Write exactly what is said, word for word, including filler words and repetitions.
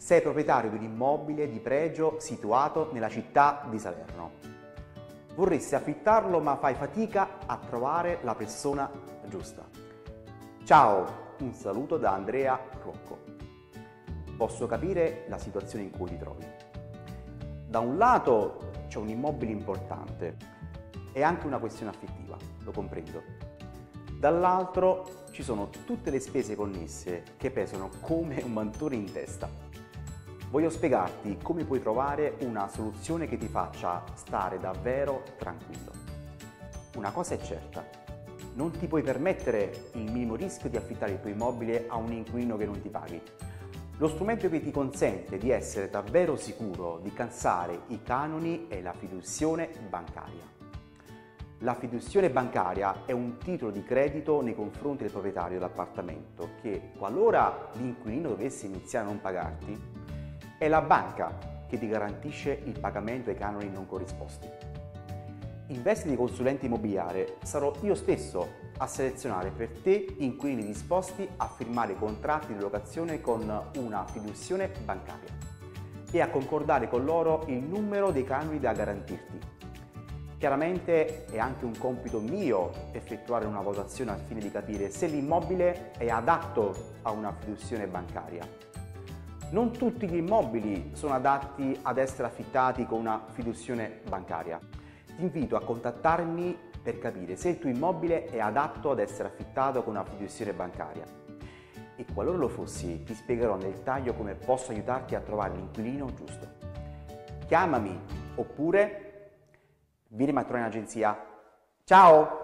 Sei proprietario di un immobile di pregio situato nella città di Salerno. Vorresti affittarlo ma fai fatica a trovare la persona giusta. Ciao, un saluto da Andrea Rocco. Posso capire la situazione in cui ti trovi. Da un lato c'è un immobile importante e anche una questione affettiva, lo comprendo. Dall'altro ci sono tutte le spese connesse che pesano come un mantone in testa. Voglio spiegarti come puoi trovare una soluzione che ti faccia stare davvero tranquillo. Una cosa è certa, non ti puoi permettere il minimo rischio di affittare il tuo immobile a un inquilino che non ti paghi. Lo strumento che ti consente di essere davvero sicuro di cansare i canoni è la fiduzione bancaria. La fiduzione bancaria è un titolo di credito nei confronti del proprietario dell'appartamento che, qualora l'inquilino dovesse iniziare a non pagarti, è la banca che ti garantisce il pagamento ai canoni non corrisposti. In veste di consulente immobiliare sarò io stesso a selezionare per te inquilini disposti a firmare contratti di locazione con una fiduzione bancaria e a concordare con loro il numero dei canoni da garantirti. Chiaramente è anche un compito mio effettuare una valutazione al fine di capire se l'immobile è adatto a una fiduzione bancaria. Non tutti gli immobili sono adatti ad essere affittati con una fiduzione bancaria. Ti invito a contattarmi per capire se il tuo immobile è adatto ad essere affittato con una fiduzione bancaria. E qualora lo fossi, ti spiegherò nel dettaglio come posso aiutarti a trovare l'inquilino giusto. Chiamami oppure vieni a trovare in agenzia. Ciao!